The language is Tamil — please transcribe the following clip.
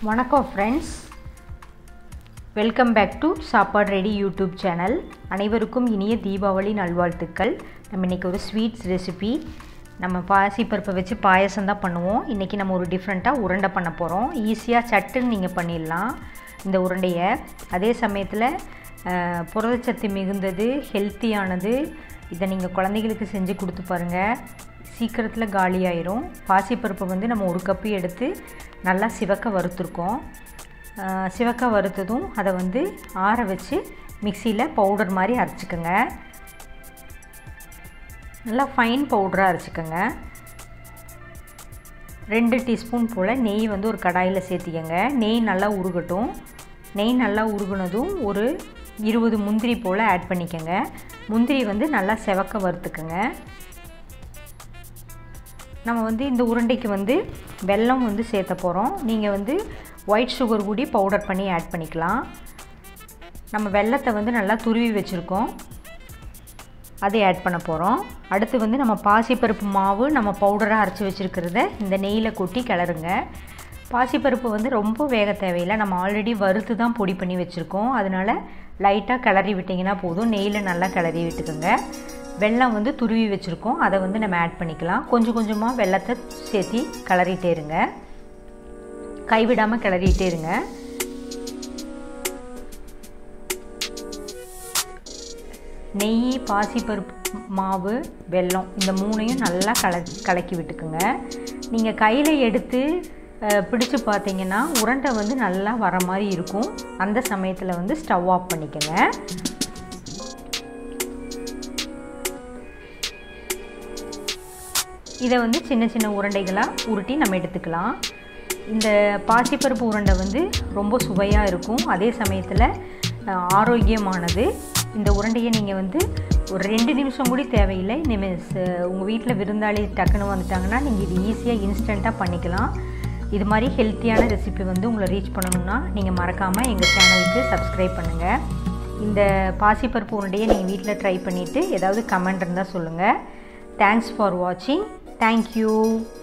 வணக்கம் ஃப்ரெண்ட்ஸ், வெல்கம் பேக் டு சாப்பாடு ரெடி யூடியூப் சேனல். அனைவருக்கும் இனிய தீபாவளி நல்வாழ்த்துக்கள். நம்ம இன்றைக்கி ஒரு ஸ்வீட்ஸ் ரெசிபி, நம்ம பாசிப்பருப்பை வச்சு பாயசம் தான் பண்ணுவோம். இன்றைக்கி நம்ம ஒரு டிஃப்ரெண்ட்டாக உருண்டை பண்ண போகிறோம். ஈஸியாக சட்டுன்னு நீங்கள் பண்ணிடலாம் இந்த உருண்டையை. அதே சமயத்தில் புரதச்சத்து மிகுந்தது, ஹெல்த்தியானது. இதை நீங்கள் குழந்தைகளுக்கு செஞ்சு கொடுத்து பாருங்கள், சீக்கிரத்தில் காலியாயிரும். பாசிப்பருப்பை வந்து நம்ம ஒரு கப்பு எடுத்து நல்லா சிவக்க வறுத்துருக்கோம். சிவக்க வறுத்ததும் அதை வந்து ஆற வச்சு மிக்சியில் பவுடர் மாதிரி அரைச்சிக்கோங்க. நல்லா ஃபைன் பவுடராக அரைச்சிக்கோங்க. 2 டீஸ்பூன் போல் நெய் வந்து ஒரு கடாயில் சேர்த்திக்கங்க. நெய் நல்லா உருகட்டும். நெய் நல்லா உருகுனதும் ஒரு 20 முந்திரி போல் ஆட் பண்ணிக்கோங்க. முந்திரி வந்து நல்லா சிவக்க வறுத்துக்கோங்க. நம்ம வந்து இந்த உருண்டைக்கு வந்து வெல்லம் வந்து சேர்த்த போகிறோம். நீங்கள் வந்து ஒயிட் சுகர் கூடி பவுடர் பண்ணி ஆட் பண்ணிக்கலாம். நம்ம வெல்லத்தை வந்து நல்லா துருவி வச்சுருக்கோம், அதை ஆட் பண்ண போகிறோம். அடுத்து வந்து நம்ம பாசிப்பருப்பு மாவு நம்ம பவுடராக அரைச்சி வச்சுருக்கிறத இந்த நெய்யில் கொட்டி கிளறுங்க. பாசிப்பருப்பு வந்து ரொம்ப வேக தேவையில்லை, நம்ம ஆல்ரெடி வறுத்து தான் பொடி பண்ணி வச்சுருக்கோம். அதனால் லைட்டாக கிளறி விட்டிங்கன்னா போதும். நெய்யில் நல்லா கிளறி விட்டுக்கோங்க. வெல்லம் வந்து துருவி வச்சுருக்கோம், அதை வந்து நம்ம ஆட் பண்ணிக்கலாம். கொஞ்சம் கொஞ்சமாக வெல்லத்தை சேர்த்தி கிளறிட்டே இருங்க, கைவிடாமல் கிளறிட்டே இருங்க. நெய், பாசிப்பருப்பு மாவு, வெல்லம் இந்த 3ஐயும் நல்லா கலக்கி விட்டுக்குங்க. நீங்கள் கையில் எடுத்து பிடிச்சு பார்த்தீங்கன்னா உருண்டை வந்து நல்லா வர மாதிரி இருக்கும். அந்த சமயத்தில் வந்து ஸ்டவ் ஆஃப் பண்ணிக்கோங்க. இதை வந்து சின்ன சின்ன உருண்டைகளாக உருட்டி நம்ம எடுத்துக்கலாம். இந்த பாசிப்பருப்பு உருண்டை வந்து ரொம்ப சுவையாக இருக்கும், அதே சமயத்தில் ஆரோக்கியமானது. இந்த உருண்டையை நீங்கள் வந்து ஒரு 2 நிமிஷம் கூட தேவையில்லை. உங்கள் வீட்டில் விருந்தாளி டக்குன்னு வந்துட்டாங்கன்னா நீங்கள் இது ஈஸியாக இன்ஸ்டண்ட்டாக பண்ணிக்கலாம். இது மாதிரி ஹெல்த்தியான ரெசிபி வந்து உங்களை ரீச் பண்ணணுன்னா நீங்கள் மறக்காமல் எங்கள் சேனலுக்கு சப்ஸ்கிரைப் பண்ணுங்கள். இந்த பாசிப்பருப்பு உருண்டையை நீங்கள் வீட்டில் ட்ரை பண்ணிவிட்டு ஏதாவது கமெண்ட் இருந்தால் சொல்லுங்கள். தேங்க்ஸ் ஃபார் வாட்சிங். Thank you.